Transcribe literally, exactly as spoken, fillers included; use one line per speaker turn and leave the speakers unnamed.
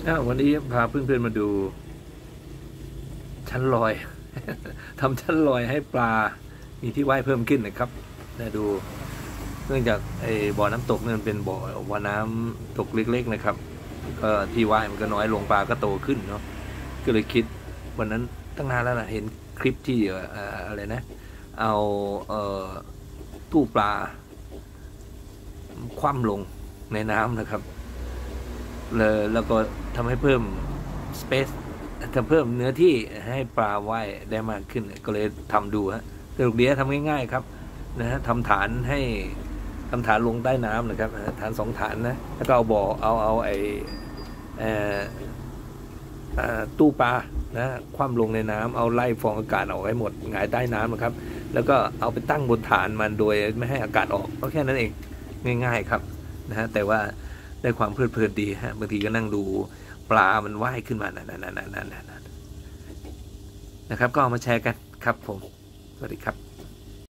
วันนี้พาเพื่อนๆมาดูชั้นลอย ทำชั้นลอยให้ปลามีที่ว่ายเพิ่มขึ้นนะครับนะดูเนื่องจากไอ้บ่อน้ำตกนั่นเป็นบ่อว่าน้ำตกเล็กๆนะครับก็ที่ว่ายมันก็น้อยลงปลาก็โตขึ้นเนาะก็เลยคิดวันนั้นตั้งนานแล้วนะเห็นคลิปที่อะไรนะเอาเอ่อตู้ปลาคว่ำลงในน้ำนะครับเลยแล้วก็ทำให้เพิ่มสเปซทำเพิ่มเนื้อที่ให้ปลาว่ายได้มากขึ้นก็เลยทำดูฮะสนุกดีทำง่ายๆครับนะฮะทำฐานให้ทำฐานลงใต้น้ำนะครับฐานสองฐานนะแล้วก็เอาบ่อเอาเอาไอ้ตู้ปลานะคว่ำลงในน้ำเอาไล่ฟองอากาศออกให้หมดหงายใต้น้ำนะครับแล้วก็เอาไปตั้งบนฐานมันโดยไม่ให้อากาศออกก็แค่นั้นเองง่ายๆครับนะฮะแต่ว่าได้ความเพลิดเพลินดีฮะบางทีก็นั่งดูปลามันว่ายขึ้นมานั่นๆๆๆนะครับก็เอามาแชร์กันครับผมสวัสดีครับ